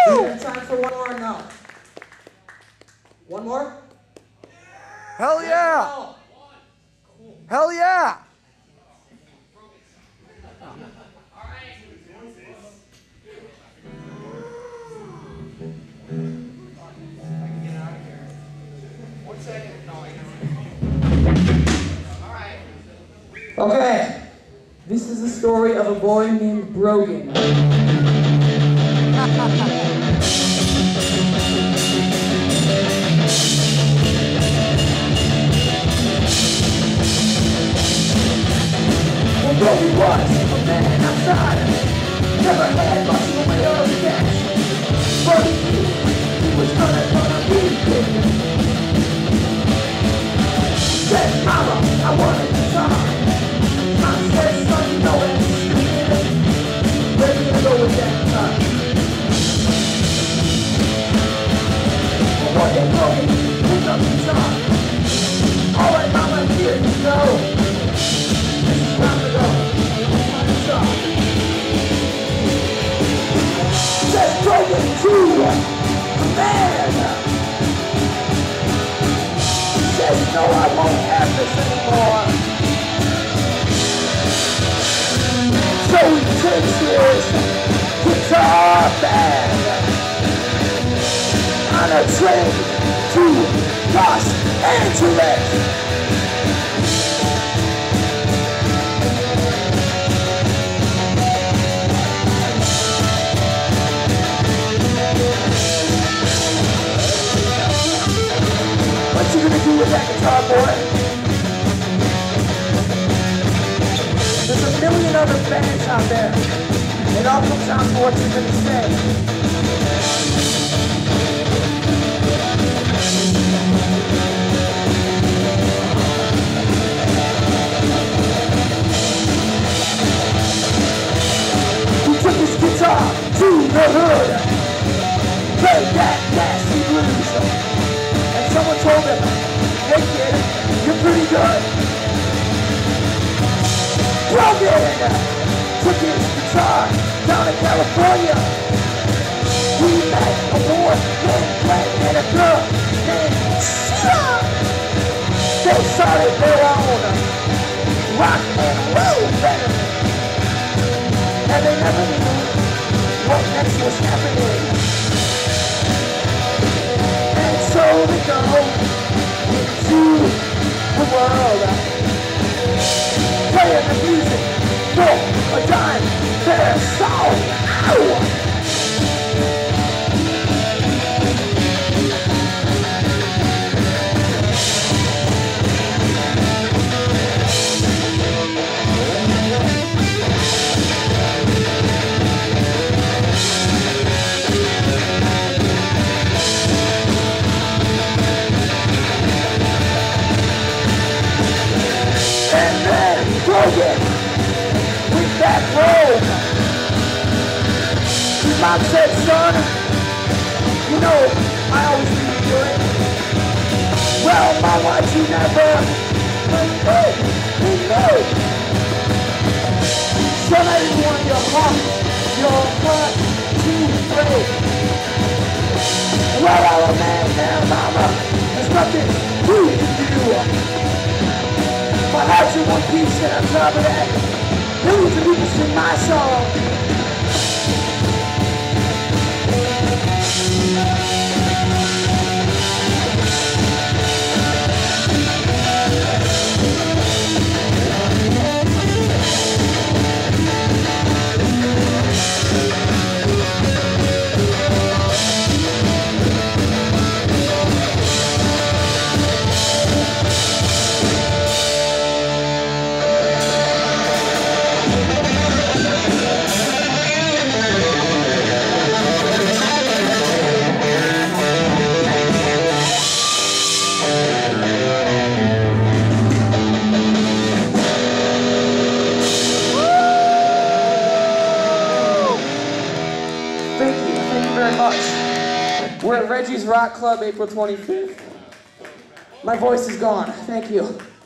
have time for one more or no? One more? Hell yeah! No. Hell yeah! Okay, this is the story of a boy named Brogan. Brogan was a man outside, never had much in the way of cash, but he was gonna be big. Said, Mama, I wanted to talk. Mom said, son, you know it's stupid. Where you gonna go with that time? One day Brogan picked up the guitar. All right, Mama, here you go. Time to go. Says Brogan to the man. Says no, I won't have this anymore. So he takes his guitar band on a train to Los Angeles. What you gonna do with that guitar, boy? There's a million other bands out there. It all comes down to what you're gonna say. He took his guitar to the hood, played that nasty blues. Someone told him, hey kid, you're pretty good. Brogan took his guitar down to California. He met a boy named Glenn and a girl named Sheila. They started their own rock and roll band. And they never knew what next was happening. So we go into the world, playing the music for a dime their song. Ow! Brogan with that robe. His mom said, son, you know, I always knew you do it. Well, Mom, why'd you never? Hey, no. Son, I didn't want your heart to break. Well, I'm a man now, Mama. There's nothing you can do. My heart's in one piece, and on top of that, millions of people sing my song. We're at Reggie's Rock Club, April 25th. My voice is gone. Thank you.